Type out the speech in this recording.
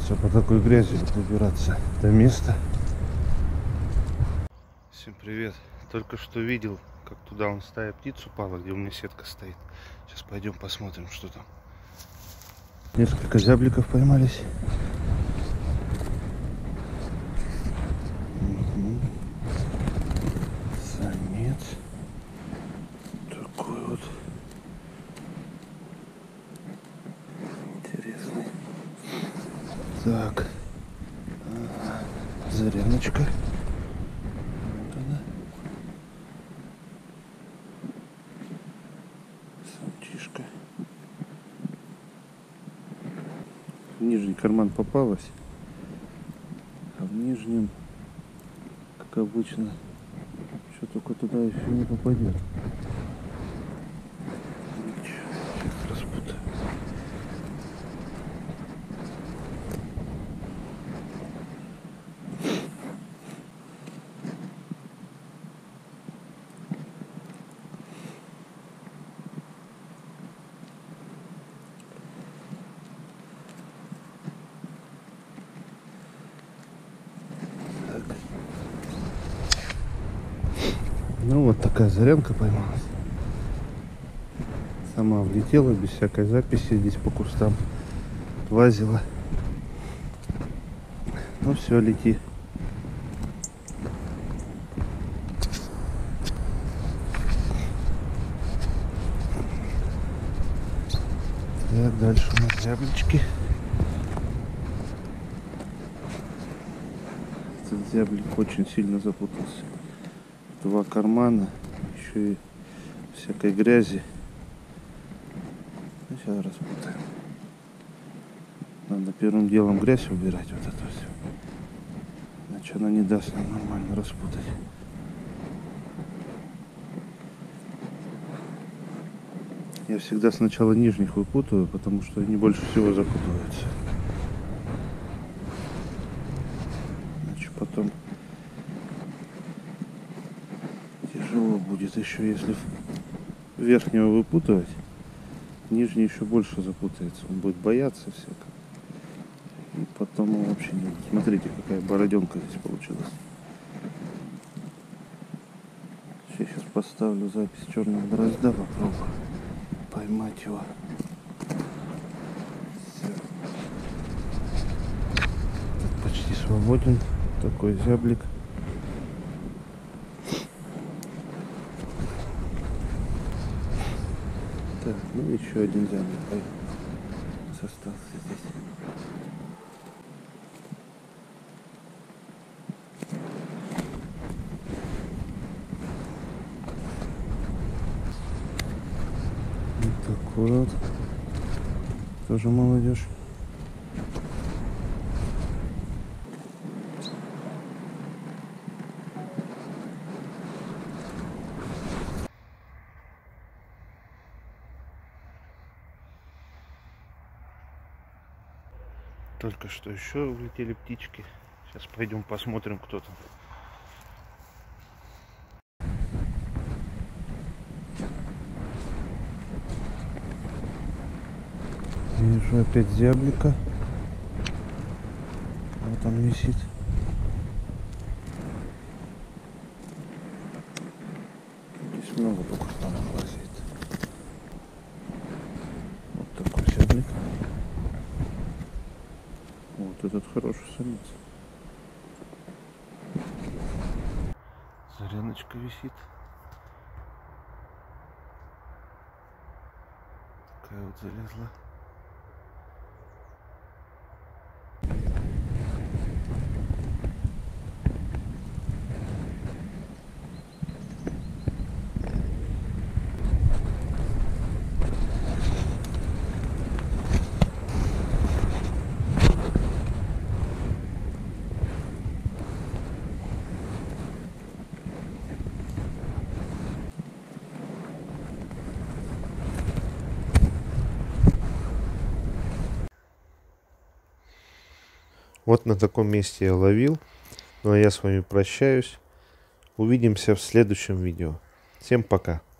Придется по такой грязи добираться до места. Всем привет. Только что видел, как туда он стая птиц упала, где у меня сетка стоит. Сейчас пойдем посмотрим, что там. Несколько зябликов поймались. Самец. Такой вот. Интересный. Так. Заряночка. Вот она. Самчишка. В нижний карман попалась. А в нижнем, как обычно, что только туда еще не попадет. Сейчас распутаю. Ну вот такая зарянка поймалась. Сама влетела без всякой записи, здесь по кустам лазила. Ну все, лети. Так, дальше у нас зяблички. Этот зяблик очень сильно запутался. Два кармана, еще и всякой грязи. Ну, сейчас распутаем. Надо первым делом грязь убирать, вот это все. Иначе она не даст нам нормально распутать. Я всегда сначала нижних выпутываю, потому что они больше всего запутываются. Иначе потом тяжело будет еще, если верхнего выпутывать, нижний еще больше запутается. Он будет бояться всяко. И потом он вообще не... Смотрите, какая бороденка здесь получилась. Сейчас поставлю запись черного дрозда, попробую поймать его. Все. Тут почти свободен такой зяблик. Так, ну еще один зяблик остался здесь. Вот такой вот. Тоже молодежь. Только что еще улетели птички. Сейчас пойдем посмотрим, кто там. Вижу опять зяблика. Вот он висит. Здесь много по кустам лазит. Вот такой зяблик. Вот этот хороший самец. Заряночка висит. Такая вот залезла. Вот на таком месте я ловил. Ну а я с вами прощаюсь. Увидимся в следующем видео. Всем пока.